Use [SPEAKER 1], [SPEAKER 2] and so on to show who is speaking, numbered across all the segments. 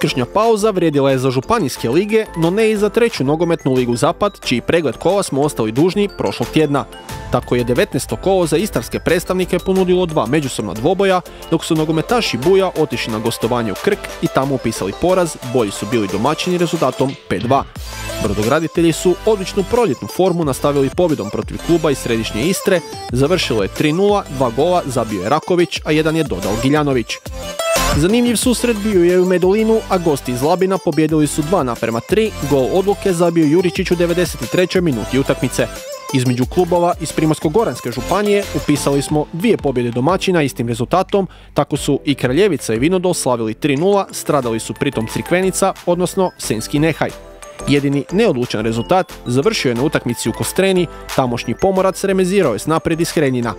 [SPEAKER 1] Uskršnja pauza vrijedila je za županijske lige, no ne i za treću nogometnu ligu Zapad, čiji pregled kola smo ostali dužni prošlog tjedna. Tako je 19. kolo za istarske predstavnike ponudilo dva međusobna dvoboja, dok su nogometaši Buja otišli na gostovanje u Krk i tamo upisali poraz, bolji su bili domaćini rezultatom 5-2. Brodograditelji su odličnu proljetnu formu nastavili pobjedom protiv kluba iz središnje Istre, završilo je 3-0, 2 gola zabio je Raković, a jedan je dodao Giljanović. Zanimljiv susret bio je u Medulinu, a gosti iz Labina pobjedili su 2:3, gol odluke zabio Juričić u 93. minuti utakmice. Između klubova iz Primorsko-goranske županije upisali smo 2 pobjede domaćina istim rezultatom, tako su i Kraljevica i Vinodol slavili 3:0, stradali su pritom Crikvenica, odnosno Senjski Nehaj. Jedini neodlučan rezultat završio je na utakmici u Kostreni, tamošnji Pomorac remezirao je s Naprijed iz Hreljina.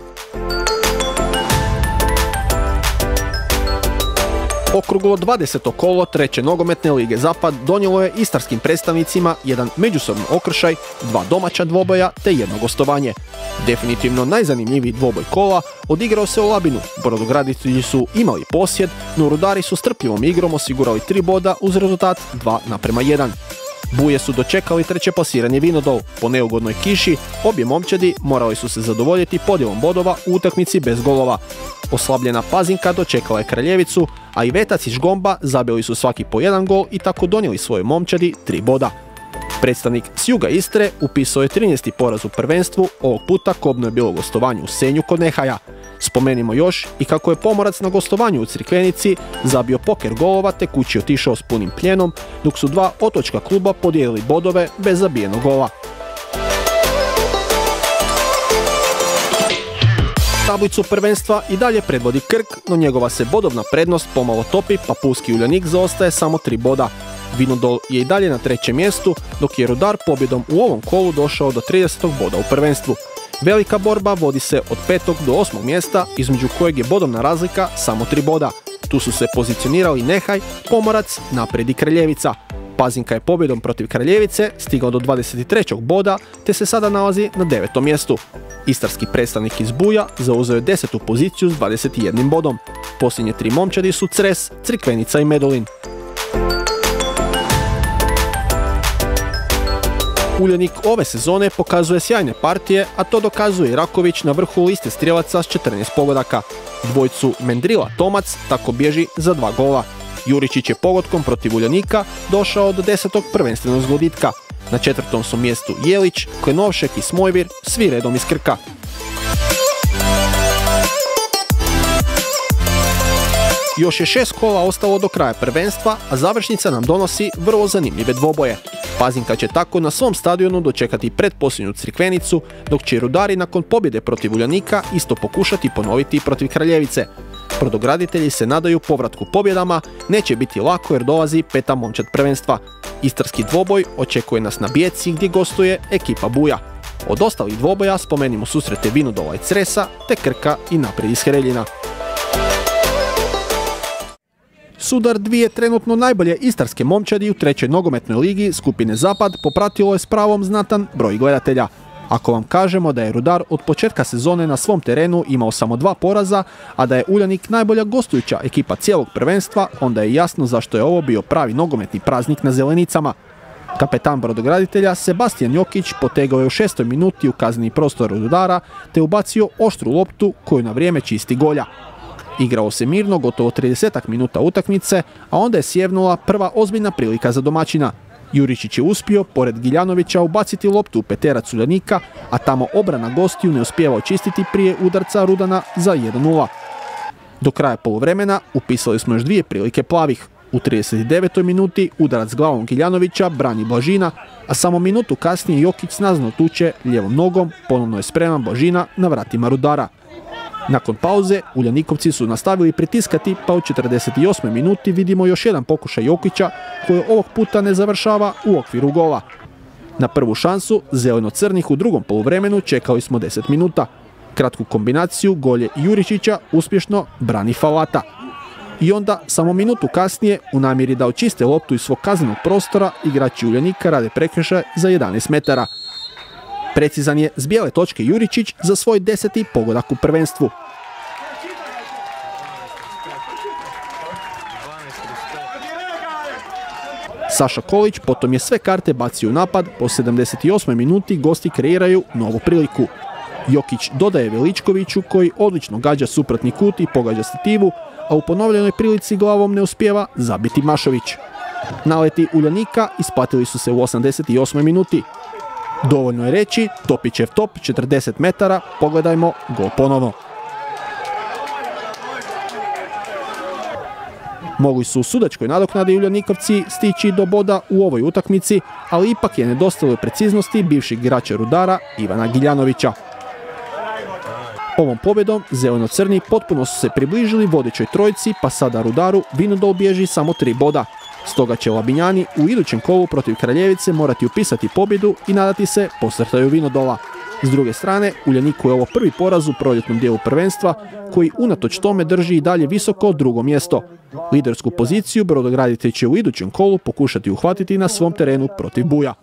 [SPEAKER 1] Okruglo 20. kolo treće nogometne lige Zapad donijelo je istarskim predstavnicima jedan međusobni okršaj, 2 domaća dvoboja te jedno gostovanje. Definitivno najzanimljiviji dvoboj kola odigrao se u Labinu. Brodograditelji su imali posjed, no Rudari su strpljivom igrom osigurali 3 boda uz rezultat 2:1. Buje su dočekali treće plasiranje Vinodol. Po neugodnoj kiši, obje momčadi morali su se zadovoljiti podjelom bodova u utakmici bez golova. Oslabljena Pazinka dočekala je Kraljevicu, a i Vetac i Žgomba zabili su svaki po 1 gol i tako donijeli svoje momčadi 3 boda. Predstavnik s juga Istre upisao je 13. poraz u prvenstvu, ovog puta kobno je bilo gostovanje u Senju kod Nehaja. Spomenimo još i kako je Pomorac na gostovanju u Crikvenici zabio poker golova te kući otišao s punim pljenom, dok su 2 otočka kluba podijelili bodove bez zabijenog gola. Tablicu prvenstva i dalje predvodi Krk, no njegova se bodovna prednost pomalo topi, pa pulski Uljanik zaostaje samo 3 boda. Vinodol je i dalje na 3. mjestu, dok je Rudar pobjedom u ovom kolu došao do 30. boda u prvenstvu. Velika borba vodi se od 5. do 8. mjesta, između kojeg je bodovna razlika samo 3 boda. Tu su se pozicionirali Nehaj, Pomorac, Naprijed i Kraljevica. Pazinka je pobjedom protiv Kraljevice stigao do 23. boda, te se sada nalazi na 9. mjestu. Istarski predstavnik iz Buja zauzeo je 10. poziciju s 21 bodom. Posljednje 3 momčadi su Cres, Crikvenica i Medulin. Uljanik ove sezone pokazuje sjajne partije, a to dokazuje i Raković na vrhu liste strijelaca s 14 pogodaka. Dvojcu Mendrila-Tomac tako bježi za 2 gola. Juričić je pogodkom protiv Uljanika došao do 10. prvenstvenog zgoditka. Na 4. su mjestu Jelić, Klenovšek i Smojvir, svi redom iz Krka. Još je 6 kola ostalo do kraja prvenstva, a završnica nam donosi vrlo zanimljive dvoboje. Pazinka će tako na svom stadionu dočekati pretposljednju Crikvenicu, dok će Rudari nakon pobjede protiv Uljanika isto pokušati ponoviti protiv Kraljevice. Brodograditelji se nadaju povratku pobjedama, neće biti lako jer dolazi 5. momčad prvenstva. Istarski dvoboj očekuje nas na Bijeci gdje gostuje ekipa Buja. Od ostalih dvoboja spomenimo susrete Vinodola i Cresa te Krka i Naprijed iz Hreljina. Sudar dvije trenutno najbolje istarske momčadi u 3. nogometnoj ligi skupine Zapad popratilo je s pravom znatan broj gledatelja. Ako vam kažemo da je Rudar od početka sezone na svom terenu imao samo 2 poraza, a da je Uljanik najbolja gostujuća ekipa cijelog prvenstva, onda je jasno zašto je ovo bio pravi nogometni praznik na zelenicama. Kapetan brodograditelja Sebastian Jokić potegao je u 6. minuti u kazneni prostor Rudara te ubacio oštru loptu koju na vrijeme čisti Golja. Igrao se mirno gotovo 30 minuta utakmice, a onda je sjevnula prva ozbiljna prilika za domaćina. Juričić je uspio, pored Giljanovića, ubaciti loptu u peterac Uljanika, a tamo obrana gostiju ne uspijeva očistiti prije udarca Rudana za 1:0. Do kraja poluvremena upisali smo još 2 prilike plavih. U 39. minuti udarac glavom Giljanovića brani Blažina, a samo minutu kasnije Jokić snazno tuče lijevom nogom, ponovno je spreman Blažina na vratima Rudara. Nakon pauze, Uljanikovci su nastavili pritiskati, pa u 48. minuti vidimo još jedan pokušaj Jokića, koji ovog puta ne završava u okviru gola. Na prvu šansu, zeleno-crnih u drugom poluvremenu čekali smo 10 minuta. Kratku kombinaciju Golje i Juričića uspješno brani Falata. I onda, samo minutu kasnije, u namjeri da očiste loptu iz svog kaznenog prostora, igrači Uljanika rade prekršaj za 11 metara. Precizan je s bijele točke Juričić za svoj 10. pogodak u prvenstvu. Saša Kolić potom je sve karte bacio u napad, po 78. minuti gosti kreiraju novu priliku. Jokić dodaje Veličkoviću koji odlično gađa suprotni kut i pogađa stativu, a u ponovljenoj prilici glavom ne uspijeva zabiti Mašović. Naleti Uljanika isplatili su se u 88. minuti. Dovoljno je reći, Topićev top 40 metara, pogledajmo gol ponovo. Mogli su u sudačkoj nadoknadi Uljanikovci stići do boda u ovoj utakmici, ali ipak je nedostajalo preciznosti bivšeg igrača Rudara Ivana Giljanovića. Ovom pobjedom zeleno-crni potpuno su se približili vodećoj trojici, pa sada Rudaru Vinodol bježi samo 3 boda. Stoga će Labinjani u idućem kolu protiv Kraljevice morati upisati pobjedu i nadati se posrtaju Vinodola. S druge strane, Uljaniku je ovo prvi poraz u proljetnom dijelu prvenstva, koji unatoč tome drži i dalje visoko drugo mjesto. Lidersku poziciju Brodograditelj će u idućem kolu pokušati uhvatiti na svom terenu protiv Buja.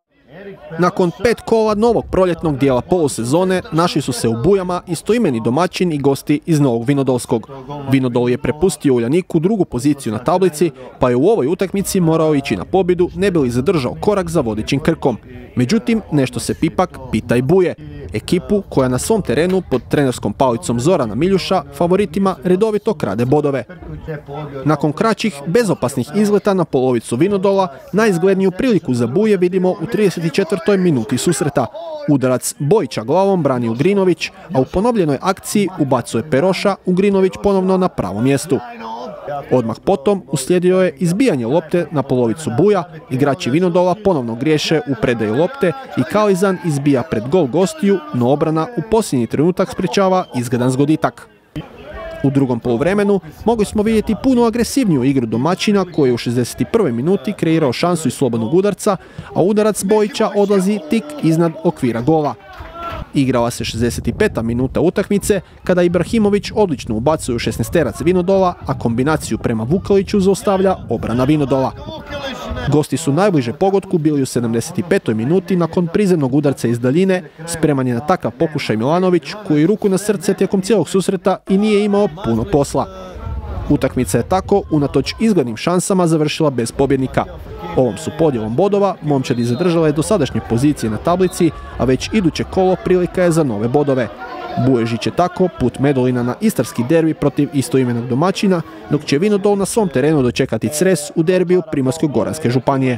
[SPEAKER 1] Nakon 5 kola novog proljetnog dijela polusezone našli su se u Bujama istoimeni domaćin i gosti iz Novog Vinodolskog. Vinodol je prepustio Uljaniku drugu poziciju na tablici, pa je u ovoj utakmici morao ići na pobjedu ne bi li zadržao korak za vodećim Krkom. Međutim, nešto se ipak pita i Buje, ekipu koja na svom terenu pod trenerskom palicom Zorana Miljuša favoritima redovito krade bodove. Nakon kraćih, bezopasnih izleta na polovicu Vinodola, najizgledniju priliku za Buje vidimo u 34. minuti susreta. Udarac Bojića glavom brani Ugrinović, a u ponovljenoj akciji ubacuje Peroša, Ugrinović ponovno na pravom mjestu. Odmah potom uslijedio je izbijanje lopte na polovicu Buja, igrači Vinodola ponovno griješe u predaji lopte i Kalizan izbija pred gol gostiju, no obrana u posljednji trenutak sprječava izgledan zgoditak. U drugom poluvremenu mogli smo vidjeti puno agresivniju igru domaćina koji je u 61. minuti kreirao šansu iz slobodnog udarca, a udarac Bojića odlazi tik iznad okvira gola. Igrala se 65. minuta utakmice kada Ibrahimović odlično ubacuje u 16-terac Vinodola, a kombinaciju prema Vukaliću zaustavlja obrana Vinodola. Gosti su najbliže pogodku bili u 75. minuti nakon prizemnog udarca iz daljine, spreman je na takav pokušaj Milanović koji ruku na srce tijekom cijelog susreta i nije imao puno posla. Utakmica je tako, unatoč izglednim šansama, završila bez pobjednika. Ovom su podjelom bodova momčadi zadržale dosadašnje pozicije na tablici, a već iduće kolo prilika je za nove bodove. Buježić je tako put Medulina na istarski derbi protiv istoimenog domaćina, dok će Vinodol na svom terenu dočekati Cres u derbiju Primorsko-goranske županije.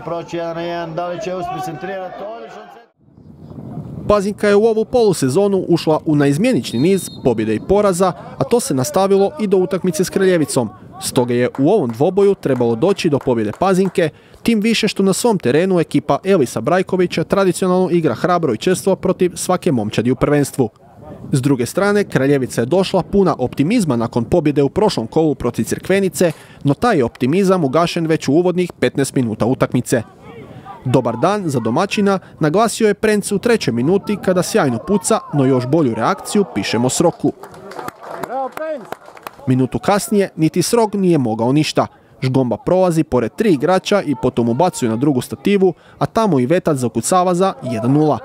[SPEAKER 1] Pazinka je u ovu polusezonu ušla u naizmjenični niz pobjede i poraza, a to se nastavilo i do utakmice s Kraljevicom. Stoga je u ovom dvoboju trebalo doći do pobjede Pazinke, tim više što na svom terenu ekipa Elisa Brajkovića tradicionalno igra hrabro i čvrsto protiv svake momčadi u prvenstvu. S druge strane, Kraljevica je došla puna optimizma nakon pobjede u prošlom kolu protiv Crkvenice, no taj je optimizam ugašen već u uvodnih 15 minuta utakmice. Dobar dan za domaćina naglasio je Prenc u 3. minuti kada sjajno puca, no još bolju reakciju pišemo Sroku. Minutu kasnije niti Srok nije mogao ništa. Žgomba prolazi pored 3 igrača i potom ubacuje na drugu stativu, a tamo i Vetac zakucava za 1:0.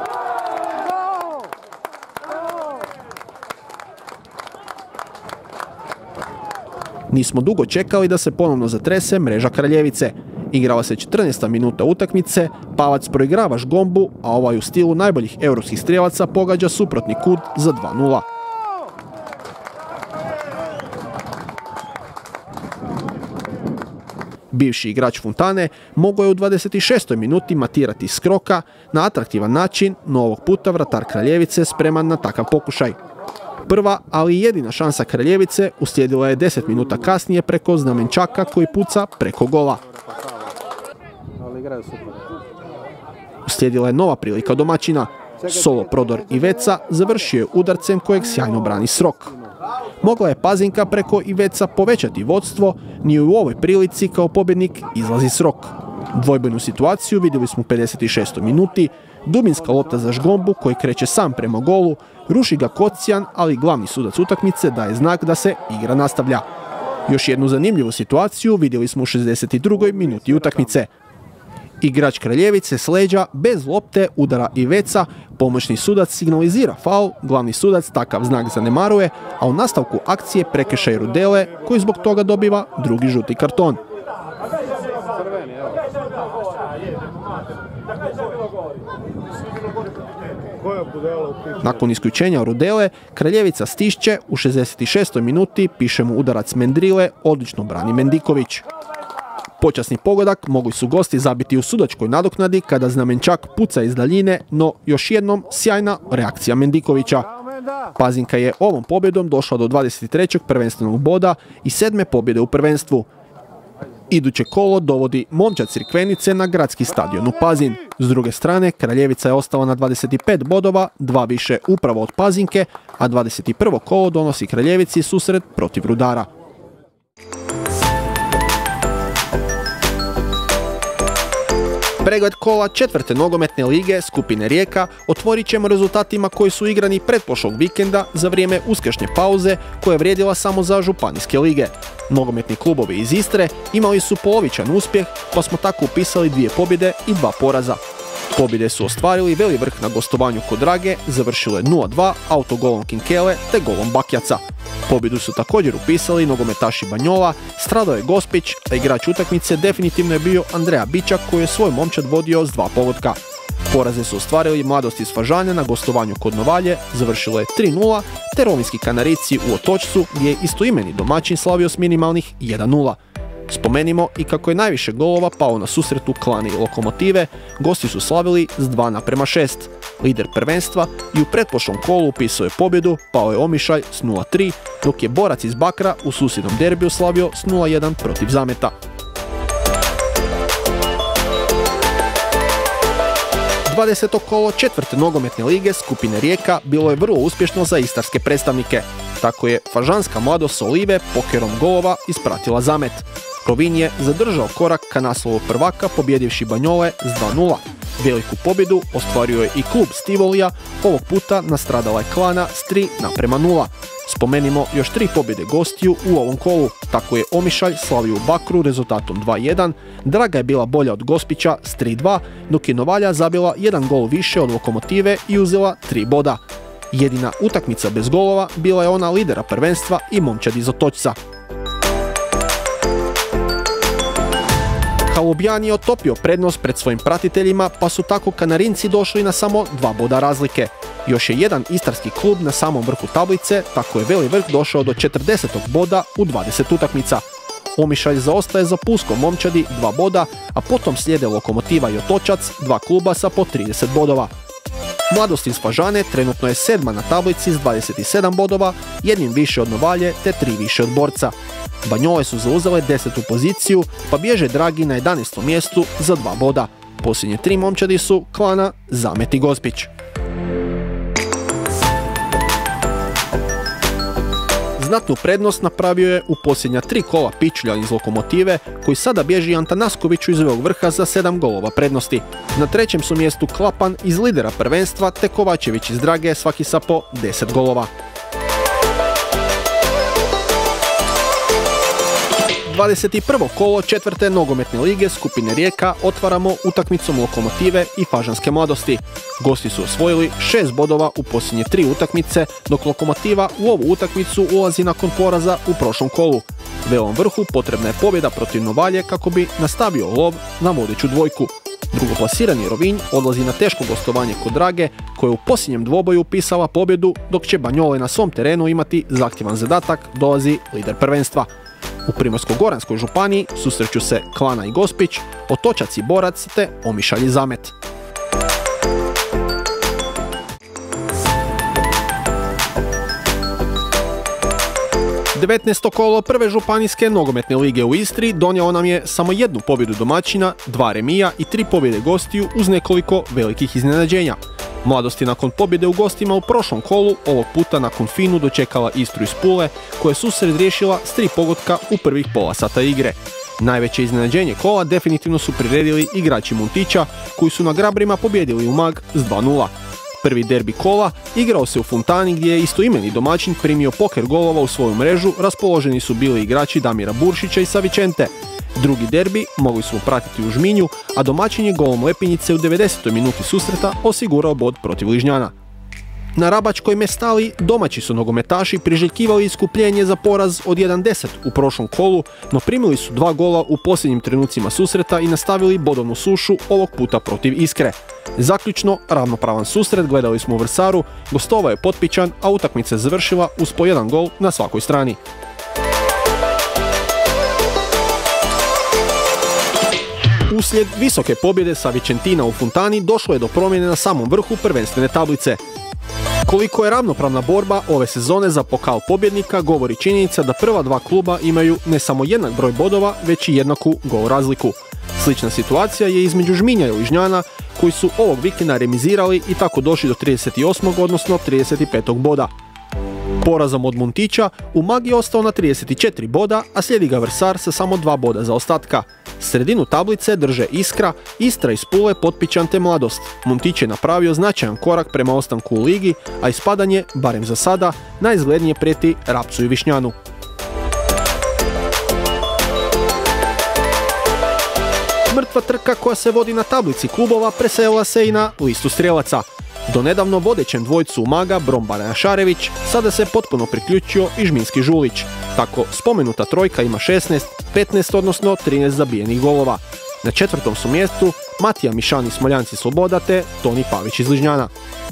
[SPEAKER 1] Nismo dugo čekali da se ponovno zatrese mreža Kraljevice. Igrala se 14. minuta utakmice, Pavac proigrava Žgombu, a ovaj u stilu najboljih europskih strijelaca pogađa suprotni kut za 2:0. Bivši igrač Fontane mogao je u 26. minuti matirati Skroka na atraktivan način, no ovog puta vratar Kraljevice spreman na takav pokušaj. Prva, ali i jedina šansa Kraljevice uslijedila je 10 minuta kasnije preko Znamenčaka koji puca preko gola. Uslijedila je nova prilika domaćina. Solo prodor Iveca završio je udarcem kojeg sjajno brani Srok. Mogla je Pazinka preko Iveca povećati vodstvo, ni u ovoj prilici kao pobjednik izlazi Srok. Dvojbenu situaciju vidjeli smo u 56. minuti, dubinska lopta za Žgombu koji kreće sam prema golu, ruši ga Kocijan, ali glavni sudac utakmice daje znak da se igra nastavlja. Još jednu zanimljivu situaciju vidjeli smo u 62. minuti utakmice. Igrač Kraljevice s leđa bez lopte udara Iveca, pomoćni sudac signalizira faul, glavni sudac takav znak zanemaruje, a u nastavku akcije prekršaj Rudele koji zbog toga dobiva drugi žuti karton. Nakon isključenja Rudele, Kraljevica stišće, u 66. minuti piše mu udarac Mendrile, odlično brani Mendiković. Počasni pogodak mogli su gosti zabiti u sudačkoj nadoknadi kada Znamenčak puca iz daljine, no još jednom sjajna reakcija Mendikovića. Pazinka je ovom pobjedom došla do 23. prvenstvenog boda i 7. pobjede u prvenstvu. Iduće kolo dovodi Momčad Crikvenice na gradski stadion u Pazin. S druge strane, Kraljevica je ostala na 25 bodova, 2 više upravo od Pazinke, a 21. kolo donosi Kraljevici susret protiv Rudara. Pregled kola 4. nogometne lige skupine Rijeka otvorit ćemo rezultatima koji su igrani pretprošlog vikenda za vrijeme uskršnje pauze koja je vrijedila samo za županijske lige. Nogometni klubovi iz Istre imali su polovičan uspjeh, pa smo tako upisali 2 pobjede i 2 poraza. Pobjede su ostvarili Veli Vrh na gostovanju kod Drage, završile 0-2 autogolom Kinkele te golom Bakjaca. Pobjedu su također upisali nogometaši Banjola, stradao je Gospić, a igrač utakmice definitivno je bio Andreja Bičak koji je svoj momčad vodio s 2 pogotka. Poraze su ostvarili Mladost iz Fažane na gostovanju kod Novalje, završilo je 3-0, te Rovinjski Kanarici u Otočcu gdje je istoimeni domaćin slavio s minimalnih 1-0. Spomenimo i kako je najviše golova pao na susretu Klani i Lokomotive, gosti su slavili s 2:6. Lider prvenstva i u pretprošlom kolu upisao je pobjedu, pao je Omišalj s 0-3, dok je Borac iz Bakra u susjednom derbiju slavio s 0-1 protiv Zameta. 20. kolo 4. nogometne lige skupine Rijeka bilo je vrlo uspješno za istarske predstavnike. Tako je fažanska Mladost s Olive pokerom golova ispratila Zamet. Rovinj je zadržao korak ka naslovu prvaka pobjedivši Banjole s 2:0. Veliku pobjedu ostvario je i klub Stivolija, ovog puta nastradala je Klana s 3:0. Spomenimo još 3 pobjede gostiju u ovom kolu. Tako je Omišalj slavio u Bakru rezultatom 2:1, Draga je bila bolja od Gospića s 3:2, dok je Novalja zabila 1 gol više od Lokomotive i uzela 3 boda. Jedina utakmica bez golova bila je ona lidera prvenstva i Momčad iz Otočca. Halubjan je otopio prednost pred svojim pratiteljima, pa su tako Kanarinci došli na samo 2 boda razlike. Još je jedan istarski klub na samom vrhu tablice, tako je Veli Vrh došao do 40. boda u 20 utakmica. Omišalj zaostaje za Pulskom Momčadi 2 boda, a potom slijede Lokomotiva i Otočac, 2 kluba sa po 30 bodova. Mladost iz Fažane trenutno je 7. na tablici s 27 bodova, 1 više od Novalje te 3 više od Borca. Banjole su zauzele 10. poziciju, pa bježe Dragi na 11. mjestu za 2 boda. Posljednje 3 momčadi su Klana, Zamet i Gospić. Znatnu prednost napravio je u posljednja 3 kola Pičuljan iz Lokomotive, koji sada bježi Antanaskoviću iz Velikog Vrha za 7 golova prednosti. Na 3. su mjestu Klapan iz lidera prvenstva te Kovačević iz Drage, svaki sa po 10 golova. 21. kolo 4. nogometne lige skupine Rijeka otvaramo utakmicom Lokomotive i Fažanske Mladosti. Gosti su osvojili 6 bodova u posljednje 3 utakmice, dok Lokomotiva u ovu utakmicu ulazi nakon poraza u prošlom kolu. Velom Vrhu potrebna je pobjeda protiv Novalje kako bi nastavio lov na vodeću dvojku. Drugoplasirani Rovinj odlazi na teško gostovanje kod Drage, koja je u posljednjem dvoboju upisala pobjedu, dok će Banjole na svom terenu imati zahtjevan zadatak, dolazi lider prvenstva. U Primorsko-goranskoj županiji susreću se Klana i Gospić, Otočac i Borac te Omišalj i Zamet. Devetnaesto kolo prve županijske nogometne lige u Istri donijelo nam je samo 1 pobjedu domaćina, 2 remija i 3 pobjede gostiju uz nekoliko velikih iznenađenja. Mladost je nakon pobjede u gostima u prošlom kolu, ovog puta nakon Finu dočekala Istru iz Pule, koja je susret riješila s 3 pogotka u prvih pola sata igre. Najveće iznenađenje kola definitivno su priredili igrači Muntića, koji su na Grabrima pobjedili Umag s 2:0. Prvi derbi kola igrao se u Fontani gdje je istoimeni domaćin primio poker golova u svoju mrežu, raspoloženi su bili igrači Damira Buršića i Savičente. Drugi derbi mogli smo pratiti u Žminju, a domaćin je golom Lepinjice u 90. minuti susreta osigurao bod protiv Ližnjana. Na Rabačkoj Mestali domaći su nogometaši priželjkivali iskupljenje za poraz od 1:10 u prošlom kolu, no primili su 2 gola u posljednjim trenucima susreta i nastavili bodovnu sušu, ovog puta protiv Iskre. Zaključno, ravnopravan susret gledali smo u Vrsaru, gostovao je Potpićan, a utakmica je završila uz po 1 gol na svakoj strani. Uslijed visoke pobjede sa Vicentina u Fontani došlo je do promjene na samom vrhu prvenstvene tablice. Koliko je ravnopravna borba ove sezone za pokal pobjednika govori činjenica da prva dva kluba imaju ne samo jednak broj bodova, već i jednaku gol razliku. Slična situacija je između Žminja i Ližnjana, koji su ovog vikenda remizirali i tako došli do 38. odnosno 35. boda. Porazom od Muntića Umag je ostao na 34 boda, a slijedi ga Vrsar sa samo 2 boda zaostatka. Sredinu tablice drže Iskra, Istra iz Pule, Potpićan te Mladost. Muntić je napravio značajan korak prema ostanku u ligi, a ispadanje, barem za sada, najizglednije prijeti Rapcu i Višnjanu. Mrtva trka koja se vodi na tablici klubova preselila se i na listu strijelaca. Do nedavno vodećem dvojcu Umaga, Brombara Šarević, sada se potpuno priključio i Žminski Žulić. Tako spomenuta trojka ima 16, 15 odnosno 13 zabijenih golova. Na 4. su mjestu Matija Mišani Smoljanci Sloboda te Toni Pavić iz Ližnjana.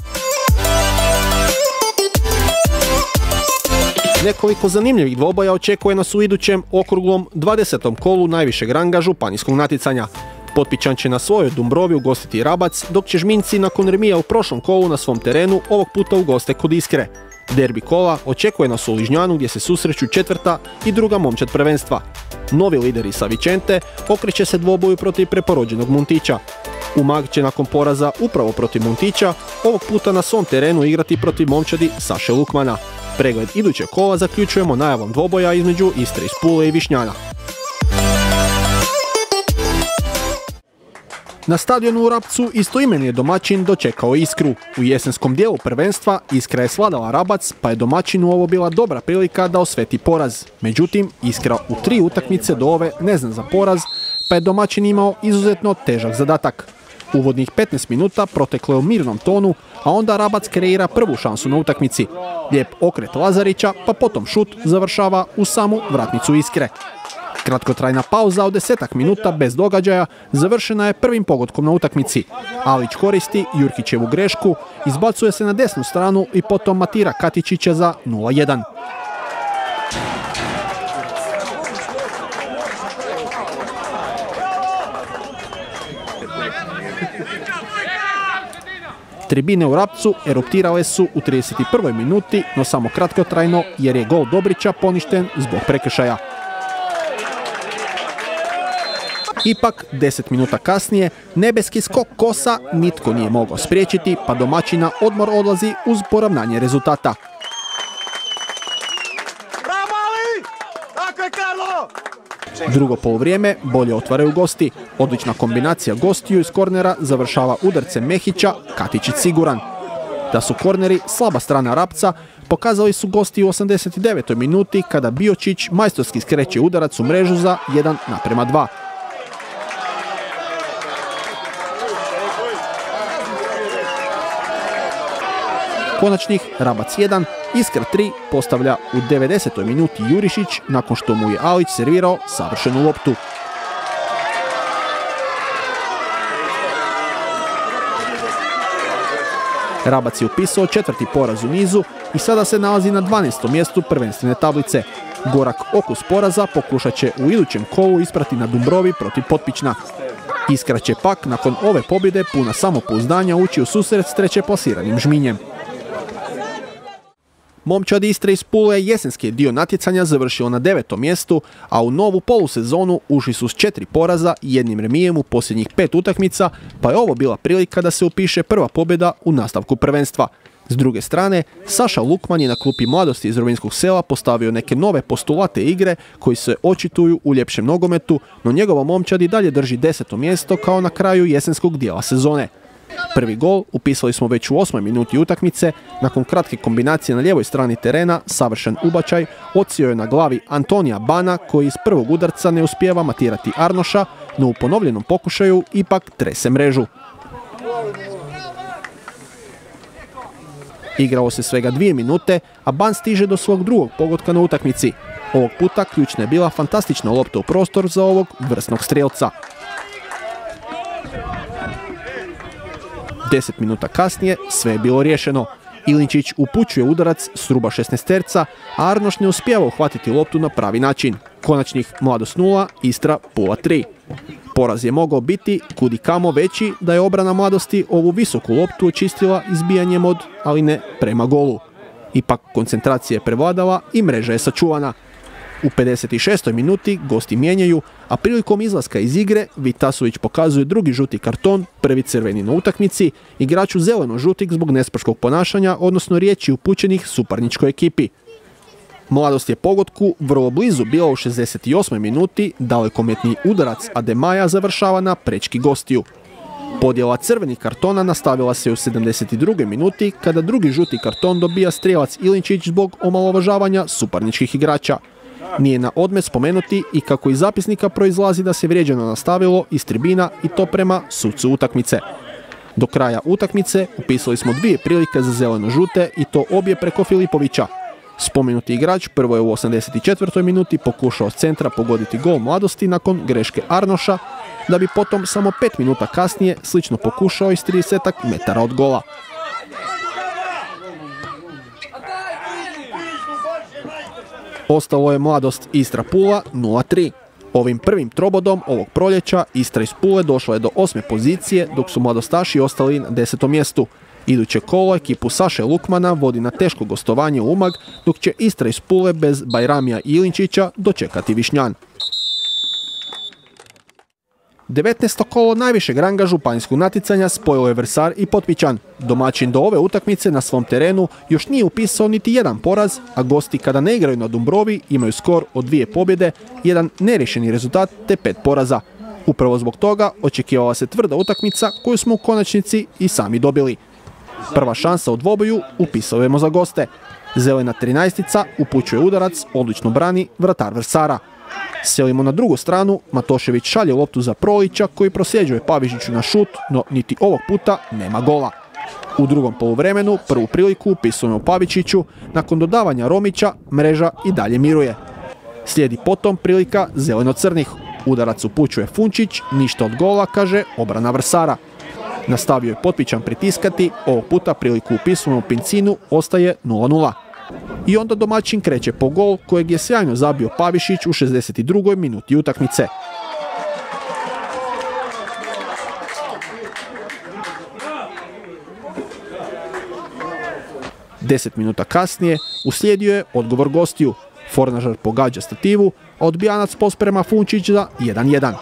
[SPEAKER 1] Nekoliko zanimljivih dvoboja očekuje nas u idućem okruglom 20. kolu najvišeg ranga županijskog natjecanja. Potpićan će na svojoj Dumbrovi ugostiti Rabac, dok će Žminci nakon remija u prošlom kolu na svom terenu ovog puta ugoste kod Iskre. Derbi kola očekuje nas u Ližnjanu gdje se susreću četvrta i druga momčad prvenstva. Novi lideri sa Vicente okreće se dvoboju protiv preporođenog Muntića. Umag će nakon poraza upravo protiv Muntića ovog puta na svom terenu igrati protiv momčadi Saše Lukmana. Pregled idućeg kola zaključujemo najavom dvoboja između Istre iz Pule i Višnjana. Na stadionu u Rapcu istoimeni je domaćin dočekao Iskru. U jesenskom dijelu prvenstva Iskra je svladala Rabac, pa je domaćinu ovo bila dobra prilika da osveti poraz. Međutim, Iskra u 3 utakmice do ove ne zna za poraz, pa je domaćin imao izuzetno težak zadatak. Uvodnih 15 minuta proteklo je u mirnom tonu, a onda Rabac kreira prvu šansu na utakmici. Lijep okret Lazarića, pa potom šut završava u samu vratnicu Iskre. Kratkotrajna pauza od 10 minuta bez događaja završena je prvim pogodkom na utakmici. Alić koristi Jurkićevu grešku, izbacuje se na desnu stranu i potom matira Katičića za 0:1. Tribine u Rapcu eruptirale su u 31. minuti, no samo kratkotrajno jer je gol Dobrića poništen zbog prekršaja. Ipak, 10 minuta kasnije, nebeski skok Kosa nitko nije mogao spriječiti, pa domaćina odmor odlazi uz poravnanje rezultata. Drugo poluvrijeme bolje otvaraju gosti. Odlična kombinacija gostiju iz kornera završava udarcem Mehića, Katičić siguran. Da su korneri slaba strana Rapca, pokazali su gosti u 89. minuti kada Biočić majstorski skreće udarac u mrežu za 1:2. Konačnih Rabac 1, Iskra 3 postavlja u 90. minuti Jurišić nakon što mu je Alić servirao savršenu loptu. Rabac je upisao 4. poraz u nizu i sada se nalazi na 12. mjestu prvenstvene tablice. Gorak okus poraza pokušat će u idućem kolu isprati na Dumbrovi protiv Potpićna. Iskra će pak nakon ove pobjede puna samopouzdanja ući u susret s treće plasiranim Žminjem. Momčad Istre iz Pule jesenski je dio natjecanja završio na 9. mjestu, a u novu polusezonu ušli su s 4 poraza i 1 remijem u posljednjih 5 utakmica, pa je ovo bila prilika da se upiše prva pobjeda u nastavku prvenstva. S druge strane, Saša Lukman je na klupi Mladosti iz Rovinjskog Sela postavio neke nove postulate igre koji se očituju u ljepšem nogometu, no njegova momčad i dalje drži 10. mjesto kao na kraju jesenskog dijela sezone. Prvi gol upisali smo već u 8. minuti utakmice, nakon kratke kombinacije na lijevoj strani terena, savršen ubačaj odsio je na glavi Antonija Bana koji iz prvog udarca ne uspijeva matirati Arnoša, no u ponovljenom pokušaju ipak trese mrežu. Igralo se svega 2 minute, a Ban stiže do svog drugog pogotka na utakmici. Ovog puta ključna je bila fantastična lopta u prostor za ovog vrsnog strijelca. 10 minuta kasnije sve je bilo riješeno. Ilinčić upućuje udarac s ruba 16-terca, a Arnoš ne uspijeva uhvatiti loptu na pravi način. Konačnih Mladost 0, Istra Pula 3. Poraz je mogao biti kudikamo veći da je obrana Mladosti ovu visoku loptu očistila izbijanjem od, ali ne prema golu. Ipak koncentracija je prevladala i mreža je sačuvana. U 56. minuti gosti mijenjaju, a prilikom izlaska iz igre Vitasović pokazuje drugi žuti karton, prvi crveni na utakmici, igraču zeleno-žutik zbog nesportskog ponašanja, odnosno riječi upućenih suparničkoj ekipi. Mladost je pogodku vrlo blizu bila u 68. minuti, dalekometni udarac Ademaja završava na prečki gostiju. Podjela crvenih kartona nastavila se u 72. minuti kada drugi žuti karton dobija strijelac Ilinčić zbog omalovažavanja suparničkih igrača. Nije na odmet spomenuti i kako iz zapisnika proizlazi da se vrijeđano nastavilo iz tribina i to prema sucu utakmice. Do kraja utakmice upisali smo 2 prilike za zeleno-žute i to obje preko Filipovića. Spomenuti igrač prvo je u 84. minuti pokušao s centra pogoditi gol Mladosti nakon greške Arnoša, da bi potom samo 5 minuta kasnije slično pokušao iz 30 metara od gola. Ostalo je Mladost Istra Pula 0-3. Ovim prvim trobodom ovog proljeća Istra iz Pule došla je do 8. pozicije, dok su mladostaši ostali na 10. mjestu. Iduće kolo ekipu Saše Lukmana vodi na teško gostovanje u Umag, dok će Istra iz Pule bez Bajramija i Ilinčića dočekati Višnjan. 19. kolo najvišeg ranga županijskog natjecanja spojilo je Vrsar i Potpićan. Domaćin do ove utakmice na svom terenu još nije upisao niti jedan poraz, a gosti kada ne igraju na Dumbrovi imaju skor od 2 pobjede, jedan neriješeni rezultat te 5 poraza. Upravo zbog toga očekivala se tvrda utakmica koju smo u konačnici i sami dobili. Prva šansa u dvoboju upisujemo za goste. Zelena 13-tica upućuje udarac, odlično brani vratar Vrsara. Selimo na drugu stranu, Matošević šalje loptu za Prolića koji prosljeđuje Pavišiću na šut, no niti ovog puta nema gola. U drugom poluvremenu prvu priliku upisujemo Pavišiću, nakon dodavanja Romića mreža i dalje miruje. Slijedi potom prilika zeleno-crnih. Udarac upućuje Funčić, ništa od gola, kaže obrana Vrsara. Nastavio je Potpićan pritiskati, ovog puta priliku upisujemo Pincinu, ostaje 0-0. I onda domaćin kreće po gol kojeg je sjajno zabio Pavišić u 62. minuti utakmice. Deset minuta kasnije uslijedio je odgovor gostiju. Fornažar pogađa stativu, a odbijanac posprema Funčić za 1-1.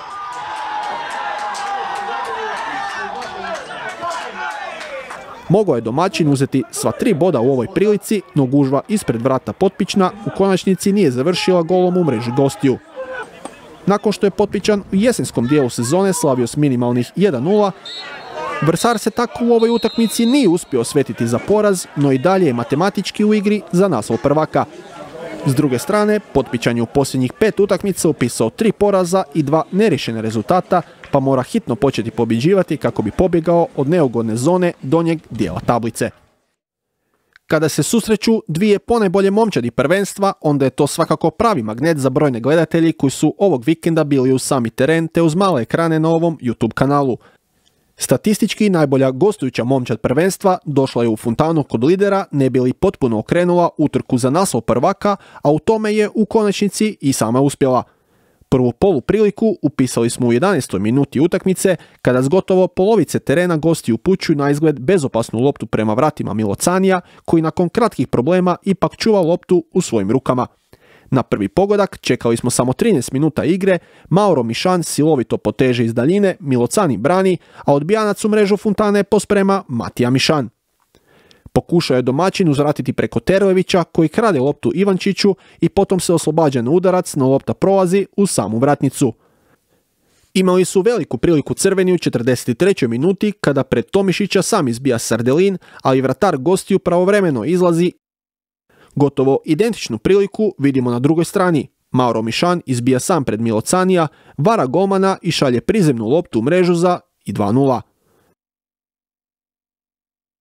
[SPEAKER 1] Mogao je domaćin uzeti sva 3 boda u ovoj prilici, no gužva ispred vrata Potpićna u konačnici nije završila golom u mreži gostiju. Nakon što je Potpićan u jesenskom dijelu sezone slavio s minimalnih 1-0, Vrsar se tako u ovoj utakmici nije uspio osvetiti za poraz, no i dalje je matematički u igri za naslov prvaka. S druge strane, Potpićan je u posljednjih 5 utakmica upisao 3 poraza i 2 neriješene rezultata, pa mora hitno početi pobjeđivati kako bi pobjegao od neugodne zone donjeg dijela tablice. Kada se susreću 2 ponajbolje momčadi prvenstva, onda je to svakako pravi magnet za brojne gledatelji koji su ovog vikenda bili uz sami teren te uz male ekrane na ovom YouTube kanalu. Statistički najbolja gostujuća momčad prvenstva došla je u Fontanu kod lidera, ne bi li potpuno okrenula utrku za naslov prvaka, a u tome je u konačnici i sama uspjela. Prvu polu priliku upisali smo u 11. minuti utakmice, kada s gotovo polovice terena gosti upućuju na izgled bezopasnu loptu prema vratima Milocanija, koji nakon kratkih problema ipak čuva loptu u svojim rukama. Na prvi pogodak čekali smo samo 13 minuta igre, Mauro Mišan silovito poteže iz daljine, Milocani brani, a odbijanac u mrežu Fontane posprema Matija Mišan. Pokušao je domaćin uzvratiti preko Terlevića koji krade loptu Ivančiću i potom se oslobađa na udarac, no lopta prolazi u samu vratnicu. Imali su veliku priliku crveni u 43. minuti kada pred Tomišića sam izbija Sardelin, ali vratar gostiju pravovremeno izlazi. Gotovo identičnu priliku vidimo na drugoj strani. Mauro Mišan izbija sam pred Milocanija, vara golmana i šalje prizemnu loptu u mrežu za 2-0.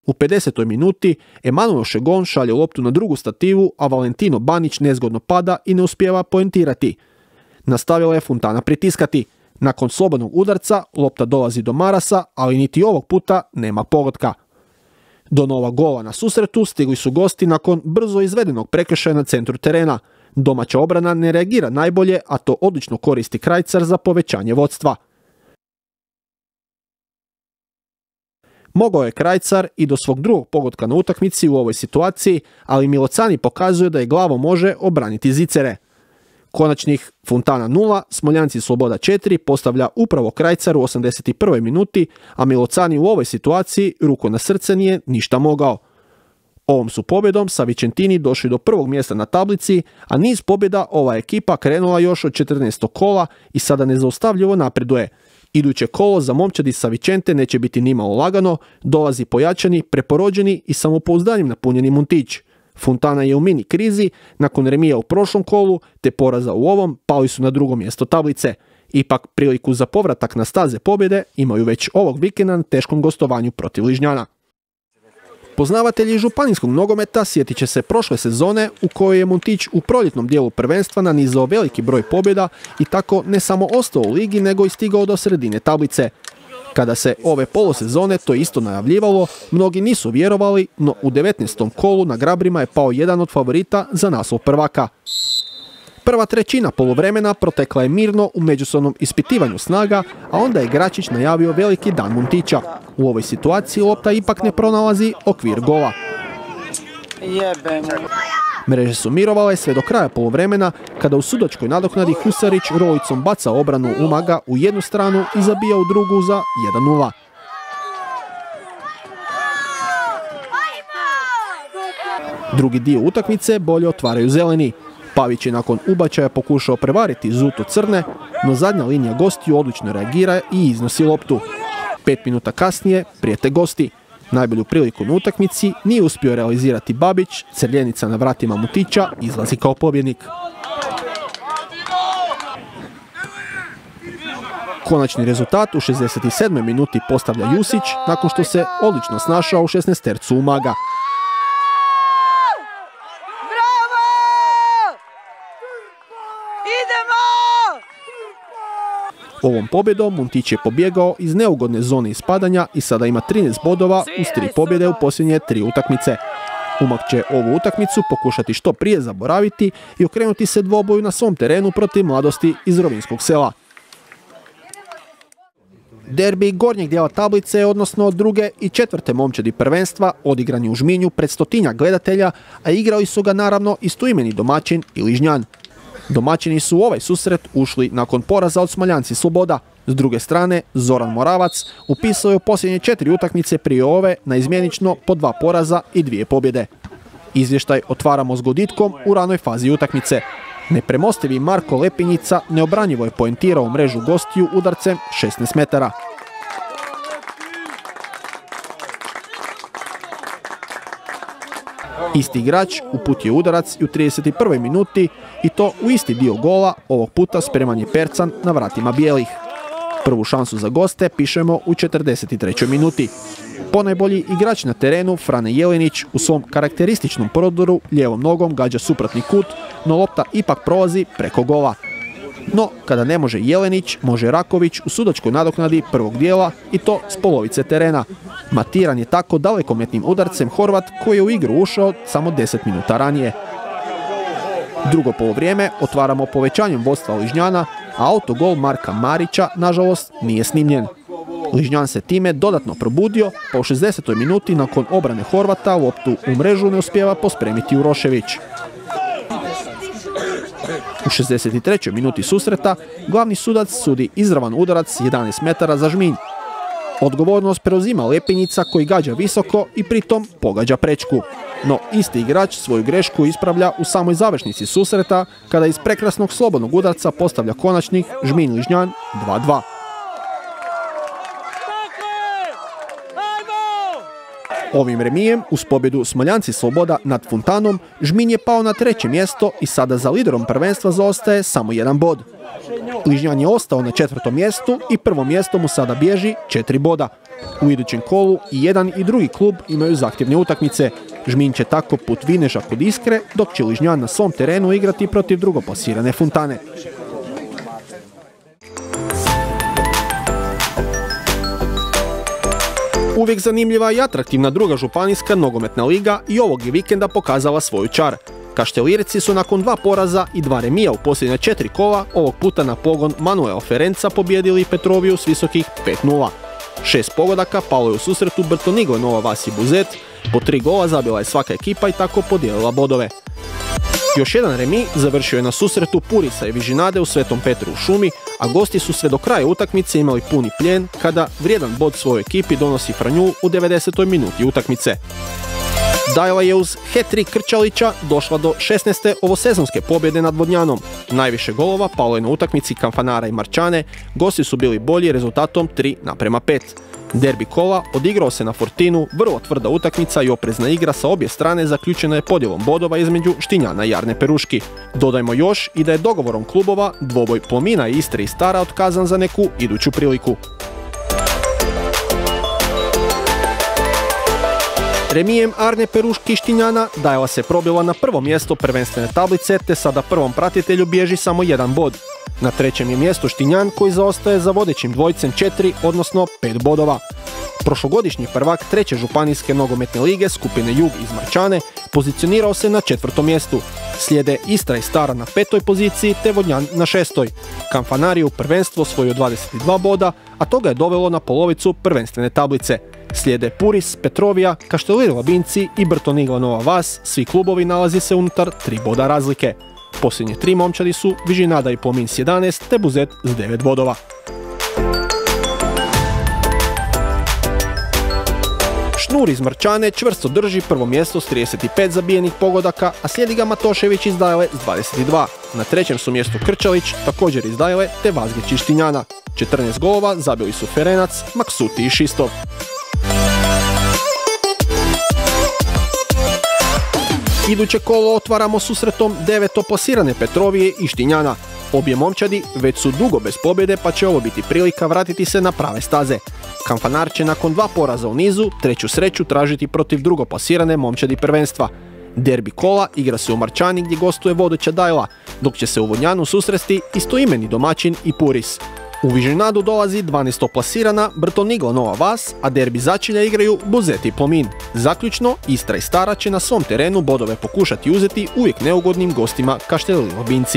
[SPEAKER 1] U 50. minuti Emanuel Šegon šalje loptu na drugu stativu, a Valentino Banić nezgodno pada i ne uspijeva poentirati. Nastavila je Fontana pritiskati. Nakon slobodnog udarca lopta dolazi do Marasa, ali niti ovog puta nema pogotka. Do nova gola na susretu stigli su gosti nakon brzo izvedenog prekršaja na centru terena. Domaća obrana ne reagira najbolje, a to odlično koristi Krajcar za povećanje vodstva. Mogao je Krajcar i do svog drugog pogotka na utakmici u ovoj situaciji, ali Milocani pokazuje da je glavom može obraniti zicere. Konačnih Fontana 0, Smoljanci Sloboda 4 postavlja upravo Krajcar u 81. minuti, a Milocani u ovoj situaciji ruku na srce nije ništa mogao. Ovom su pobjedom sa Vicentini došli do prvog mjesta na tablici, a niz pobjeda ova ekipa krenula još od 14. kola i sada nezaustavljivo napreduje. Iduće kolo za momčadi sa Vicente neće biti nimalo lagano, dolazi pojačani, preporođeni i samopouzdanjem napunjeni Muntić. Fontana je u mini krizi, nakon remija u prošlom kolu te poraza u ovom pali su na drugo mjesto tablice. Ipak priliku za povratak na staze pobjede imaju već ovog vikenda na teškom gostovanju protiv Ližnjana. Poznavatelji županijskog nogometa sjetit će se prošle sezone u kojoj je Muntić u proljetnom dijelu prvenstva nanizao veliki broj pobjeda i tako ne samo ostao u ligi nego i stigao do sredine tablice. Kada se ove polosezone to isto najavljivalo, mnogi nisu vjerovali, no u 19. kolu na Grabrima je pao jedan od favorita za naslov prvaka. Prva trećina poluvremena protekla je mirno u međusobnom ispitivanju snaga, a onda je Gračić najavio veliki dan Muntića. U ovoj situaciji lopta ipak ne pronalazi okvir gola. Mreže su mirovale sve do kraja poluvremena, kada u sudačkoj nadoknadi Husarić rolicom baca obranu Umaga u jednu stranu i zabija u drugu za 1:0. Drugi dio utakmice bolje otvaraju zeleni. Pavić je nakon ubačaja pokušao prevariti Zuto Crne, no zadnja linija gostiju odlično reagira i iznosi loptu. 5 minuta kasnije prijete gosti. Najbolju priliku na utakmici nije uspio realizirati Babić, Crljenica na vratima Muntića izlazi kao pobjednik. Konačni rezultat u 67. minuti postavlja Jusić nakon što se odlično snašao u 16-tercu Umaga. Ovom pobjedom Muntić je pobjegao iz neugodne zone ispadanja i sada ima 13 bodova uz 3 pobjede u posljednje 3 utakmice. Umag će ovu utakmicu pokušati što prije zaboraviti i okrenuti se dvoboju na svom terenu protiv Mladosti iz Rovinjskog sela. Derbi gornjeg dijela tablice, odnosno druge i četvrte momčadi prvenstva, odigran je u Žminju pred 100-tinjak gledatelja, a igrali su ga naravno istoimeni domaćin i Ližnjan. Domaćini su u ovaj susret ušli nakon poraza od Smoljanci Sloboda. S druge strane, Zoran Moravac upisao je u posljednje 4 utakmice prije ove na izmjenično po 2 poraza i 2 pobjede. Izvještaj otvaramo s goditkom u ranoj fazi utakmice. Nepremostivi Marko Lepinjica neobranjivo je poentirao mrežu gostiju udarcem 16 metara. Isti igrač uputio udarac i u 31. minuti i to u isti dio gola, ovog puta spreman je Percan na vratima bijelih. Prvu šansu za goste pišemo u 43. minuti. Ponajbolji igrač na terenu, Frane Jelenić, u svom karakterističnom prodoru lijevom nogom gađa suprotni kut, no lopta ipak prolazi preko gola. No, kada ne može Jelenić, može Raković u sudačkoj nadoknadi prvog dijela i to s polovice terena. Matiran je tako dalekometnim udarcem Horvat koji je u igru ušao samo 10 minuta ranije. Drugo polovrijeme otvaramo povećanjem vodstva Ližnjana, a autogol Marka Marića, nažalost, nije snimljen. Ližnjan se time dodatno probudio, pa u 60. minuti nakon obrane Horvata loptu u mrežu ne uspijeva pospremiti Urošević. U 63. minuti susreta glavni sudac sudi izravan udarac 11 metara za Žminj. Odgovornost preuzima Lepinjica koji gađa visoko i pritom pogađa prečku. No isti igrač svoju grešku ispravlja u samoj završnici susreta kada iz prekrasnog slobodnog udarca postavlja konačnih Žminj-Ližnjan 2:2. Ovim remijem, uz pobjedu Smoljanci Sloboda nad Fontanom, Žminj je pao na 3. mjesto i sada za liderom prvenstva zaostaje samo 1 bod. Ližnjan je ostao na 4. mjestu i prvo mjesto mu sada bježi 4 boda. U idućem kolu i jedan i drugi klub imaju zahtjevne utakmice. Žminj će tako put Vineža kod Iskre, dok će Ližnjan na svom terenu igrati protiv drugoplasirane Fontane. Uvijek zanimljiva i atraktivna druga županijska nogometna liga i ovog je vikenda pokazala svoju čar. Kaštelirci su nakon 2 poraza i 2 remija u posljednja 4 kola ovog puta na pogon Manuela Ferenca pobijedili Petroviju s visokih 5:0. 6 pogodaka palo je u susretu Brtonigle Nova Vas i Buzet, po 3 gola zabila je svaka ekipa i tako podijelila bodove. Još jedan remi završio je na susretu Purisa i Vižinade u Svetom Petru u šumi, a gosti su sve do kraja utakmice imali puni plijen kada vrijedan bod svojoj ekipi donosi Franju u 90. minuti utakmice. Dajla je uz hat-trick Krčalića došla do 16. ovosezonske pobjede nad Vodnjanom. Najviše golova palo je na utakmici Kanfanara i Marčane, gosti su bili bolji rezultatom 3:5. Derbi kola odigrao se na Fortinu, vrlo tvrda utakmica i oprezna igra sa obje strane zaključena je podjelom bodova između Štinjana i Arne Peruški. Dodajmo još i da je dogovorom klubova dvoboj Plomina i Istre i Stara otkazan za neku iduću priliku. Remijem Arne Peruški i Štinjana Dajla se probila na prvo mjesto prvenstvene tablice te sada prvom pratitelju bježi samo 1 bod. Na trećem je mjestu Štinjan koji zaostaje za vodećim dvojicem 4, odnosno 5 bodova. Prošlogodišnji prvak treće županijske nogometne lige skupine Jug iz Marčane pozicionirao se na 4. mjestu. Slijede Istra i Stara na 5. poziciji te Vodnjan na 6. Kanfanari u prvenstvu osvojio 22 boda, a to ga je dovelo na polovicu prvenstvene tablice. Slijede Puris, Petrovija, Kaštelir Labinci i Brtonigle Nova Vas, svi klubovi nalazi se unutar 3 boda razlike. Posljednje 3 momčadi su Vižinada i Plomin s 11 te Buzet s 9 bodova. Šnur iz Marčane čvrsto drži prvo mjesto s 35 zabijenih pogodaka, a slijedi ga Matošević iz Dajle s 22. Na trećem su mjestu Krčalić, također iz Dajle, te Vazgić iz Štinjana. 14 golova zabili su Ferenac, Maksuti i Šistov. Iduće kolo otvaramo susretom 9. plasirane Petrovije i Štinjana. Obje momčadi već su dugo bez pobjede, pa će ovo biti prilika vratiti se na prave staze. Kanfanar će nakon 2 poraza u nizu treću sreću tražiti protiv drugoplasirane momčadi prvenstva. Derbi kola igra se u Marčani gdje gostuje vodeća Dajla, dok će se u Vodnjanu susresti istoimeni domaćin i Puris. U Vižinadu dolazi 12. plasirana Brtonigle Nova Vas, a derbi začelja igraju Buzet i Plomin. Zaključno, Istra i Stara će na svom terenu bodove pokušati uzeti uvijek neugodnim gostima Kaštelir Labinci.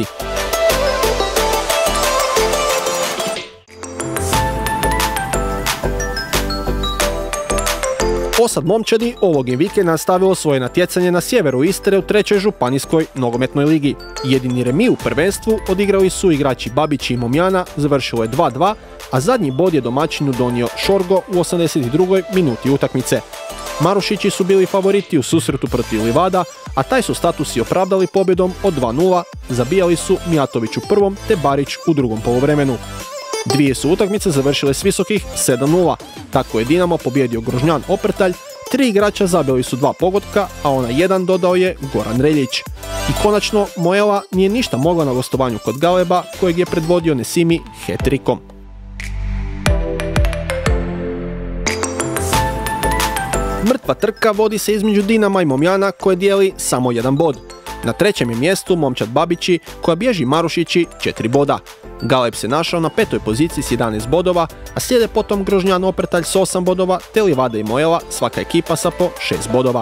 [SPEAKER 1] Osad momčadi ovog je vikenda nastavilo svoje natjecanje na sjeveru Istre u trećoj županijskoj nogometnoj ligi. Jedini remi u prvenstvu odigrali su igrači Babići i Momjana, završilo je 2:2, a zadnji bod je domaćinu donio Šorgo u 82. minuti utakmice. Marušići su bili favoriti u susretu protiv Livada, a taj su status i opravdali pobjedom od 2:0, zabijali su Mijatović u prvom te Barić u drugom poluvremenu. Dvije su utakmice završile s visokih 7:0. Tako je Dinamo pobjedio Grožnjan Oprtalj, 3 igrača zabili su 2 pogotka, a onaj jedan dodao je Goran Reljić. I konačno, Moela nije ništa mogla na gostovanju kod Galeba, kojeg je predvodio Nesimi hat-trickom. Mrtva trka vodi se između Dinama i Momjana koje dijeli samo 1 bod. Na trećem je mjestu momčad Babići koja bježi Marušići 4 boda. Galeb se našao na 5. poziciji s 11 bodova, a slijede potom Grožnjan Oprtalj s 8 bodova, te Livada i Moela, svaka ekipa sa po 6 bodova.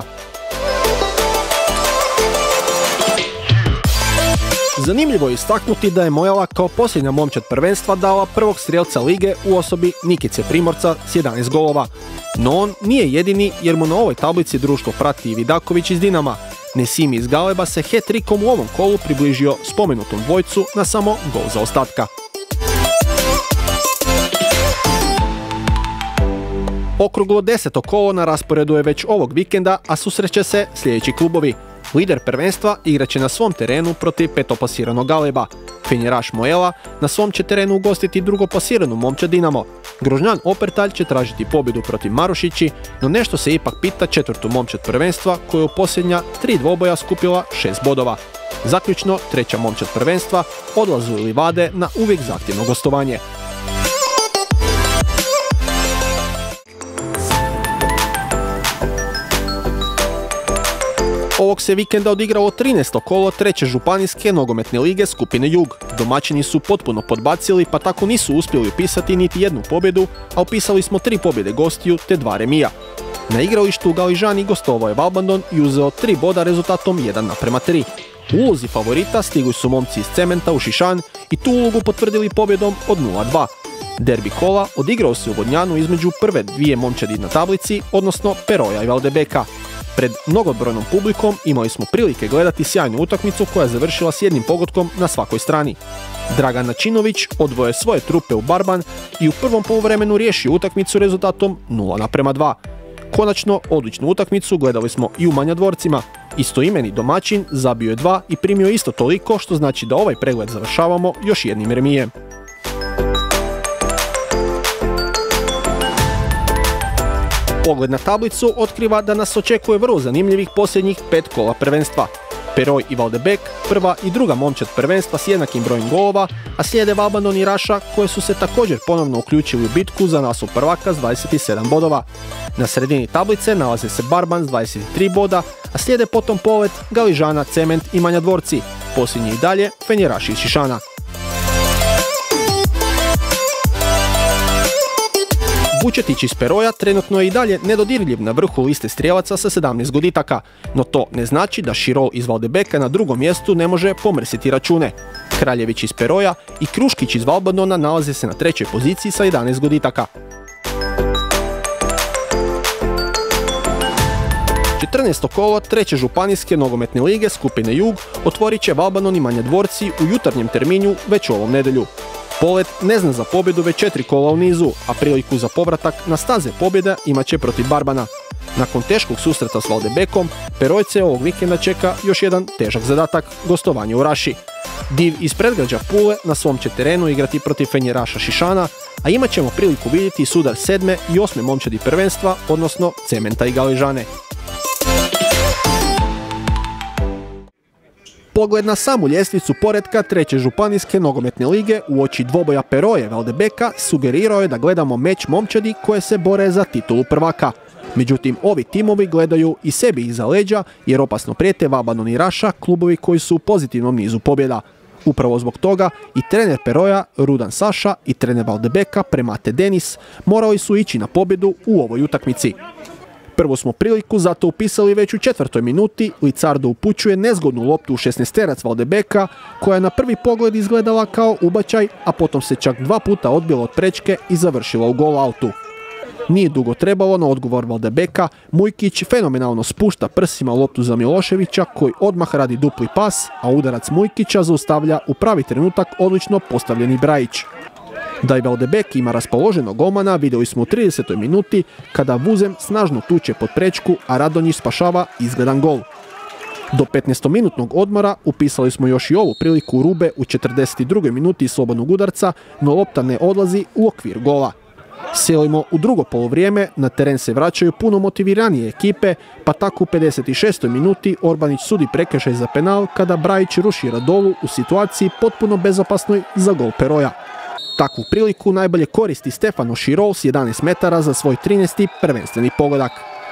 [SPEAKER 1] Zanimljivo je istaknuti da je Moela kao posljednja momčad prvenstva dala prvog strijelca lige u osobi Nikice Primorca s 11 golova. No on nije jedini jer mu na ovoj tablici društvo prati i Vidaković iz Dinama. Nesimi iz Galeba se hat-trickom u ovom kolu približio spomenutom dvojcu na samo gol zaostatka. Okruglo 10. kolo na rasporedu je već ovog vikenda, a susreće se sljedeći klubovi. Lider prvenstva igraće na svom terenu protiv petoplasiranog Galeba. Fenjeraš Moela na svom će terenu ugostiti drugoplasiranu momčad Dinamo. Grožnjan Oprtalj će tražiti pobjedu protiv Marušići, no nešto se ipak pita četvrtu momčad prvenstva koja je u posljednja 3 dvoboja skupila 6 bodova. Zaključno, treća momčad prvenstva odlazu Livade na uvijek zahtjevno gostovanje. Ovog se vikenda odigralo 13. kolo treće županijske nogometne lige skupine Jug. Domaćini su potpuno podbacili pa tako nisu uspjeli upisati niti jednu pobjedu, a upisali smo 3 pobjede gostiju te 2 remija. Na igralištu u Galižani gostovao je Valbandon i uzeo 3 boda rezultatom 1:3. U ulozi favorita stigli su momci iz Cementa u Šišan i tu ulogu potvrdili pobjedom od 0:2. Derbi kola odigrao se u Vodnjanu između prve dvije momčadi na tablici, odnosno Peroja i Valdebeka. Pred mnogobrojnom publikom imali smo prilike gledati sjajnu utakmicu koja je završila s jednim pogodkom na svakoj strani. Dragan Načinović odvojio je svoje trupe u Barban i u prvom poluvremenu riješio utakmicu rezultatom 0:2. Konačno, odličnu utakmicu gledali smo i u Manja Dvorcima. Istoimeni domaćin zabio je 2 i primio isto toliko, što znači da ovaj pregled završavamo još jednim remijem. Pogled na tablicu otkriva da nas očekuje vrlo zanimljivih posljednjih 5 kola prvenstva. Peroj i Valdebek, prva i druga momčad prvenstva s jednakim brojem golova, a slijede Valbandon i Raša koje su se također ponovno uključili u bitku za naslov prvaka s 27 bodova. Na sredini tablice nalaze se Barban s 23 boda, a slijede potom Polet, Galižana, Cement i Manja Dvorci. Posljednji i dalje Fenjeraši iz Šišana. Vučetić iz Peroja trenutno je i dalje nedodirljiv na vrhu liste strijelaca sa 17 goditaka, no to ne znači da Širol iz Valdebeka na drugom mjestu ne može pomrsiti račune. Kraljević iz Peroja i Kruškić iz Valbandona nalaze se na trećoj poziciji sa 11 goditaka. 14. kolo treće županijske nogometne lige skupine Jug otvorit će Valbandon i Manja Dvorci u jutarnjem terminu već ovom nedjelju. Polet ne zna za pobjedu već 4 kola u nizu, a priliku za povratak na staze pobjeda imat će protiv Barbana. Nakon teškog susreta s Valdebekom, Perojce ovog vikenda čeka još jedan težak zadatak, gostovanje u Raši. Div iz predgrađa Pule na svom će terenu igrati protiv Fenjeraša Šišana, a imat ćemo priliku vidjeti sudar 7. i 8. momčadi prvenstva, odnosno Cementa i Galižane. Pogled na samu ljestvicu poretka treće županijske nogometne lige uoči dvoboja Peroje Valdebeka sugerirao je da gledamo meč momčadi koje se bore za titulu prvaka. Međutim, ovi timovi gledaju i sebi iza leđa jer opasno prijete Valbandon i Raša, klubovi koji su u pozitivnom nizu pobjeda. Upravo zbog toga i trener Peroja Rudan Saša i trener Valdebeka Premate Denis morali su ići na pobjedu u ovoj utakmici. Prvu smo priliku zato upisali već u 4. minuti, Licardo upućuje nezgodnu loptu u 16-terac Valdebeka koja je na prvi pogled izgledala kao ubačaj, a potom se čak 2 puta odbila od prečke i završila u gol autu. Nije dugo trebalo na odgovor Valdebeka, Mujkić fenomenalno spušta prsima loptu za Miloševića koji odmah radi dupli pas, a udarac Mujkića zaustavlja u pravi trenutak odlično postavljeni Brajić. Da i Valdebek ima raspoloženog golmana vidjeli smo u 30. minuti kada Vuzem snažno tuče pod prečku, a Radonjić spašava izgledan gol. Do 15-minutnog odmora upisali smo još i ovu priliku Rube u 42. minuti slobodnog udarca, no lopta ne odlazi u okvir gola. Selimo u drugo polovrijeme, na teren se vraćaju puno motiviranije ekipe, pa tako u 56. minuti Orbanić sudi prekršaj za penal kada Brajić ruši Radolu u situaciji potpuno bezopasnoj za gol Peroja. Takvu priliku najbolje koristi Stefano Širol s 11 metara za svoj 13. prvenstveni pogodak.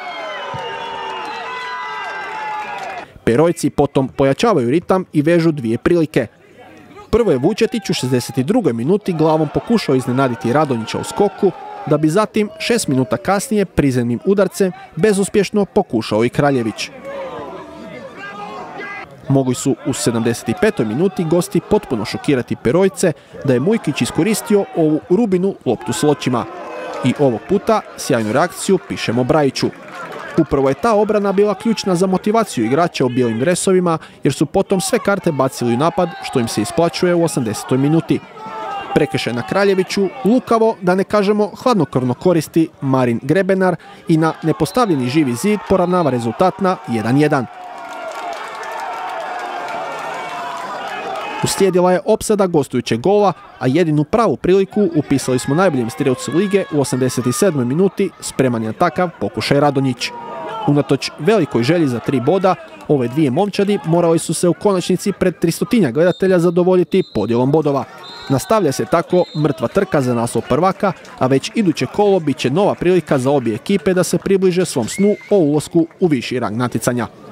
[SPEAKER 1] Perojci potom pojačavaju ritam i vežu 2 prilike. Prvo je Vučetić u 62. minuti glavom pokušao iznenaditi Radonjića u skoku, da bi zatim 6 minuta kasnije prizemnim udarcem bezuspješno pokušao i Kraljević. Mogli su u 75. minuti gosti potpuno šokirati Perojce da je Mujkić iskoristio ovu Rubinu loptu s ločima. I ovog puta sjajnu reakciju pišemo Brajiću. Upravo je ta obrana bila ključna za motivaciju igrača u bijelim dresovima jer su potom sve karte bacili u napad što im se isplaćuje u 80. minuti. Prekršaj na Kraljeviću lukavo, da ne kažemo hladnokrvno koristi Marin Grebenar i na nepostavljeni živi zid poravnava rezultat na 1:1. Uslijedila je opsada gostujućeg gola, a jedinu pravu priliku upisali smo najboljem strijelcu lige u 87. minuti, spreman je na takav pokušaj Radonjić. Unatoč velikoj želji za 3 boda, ove dvije momčadi morali su se u konačnici pred 300 gledatelja zadovoljiti podjelom bodova. Nastavlja se tako mrtva trka za naslov prvaka, a već iduće kolo bit će nova prilika za obje ekipe da se približe svom snu o ulasku u viši rang natjecanja.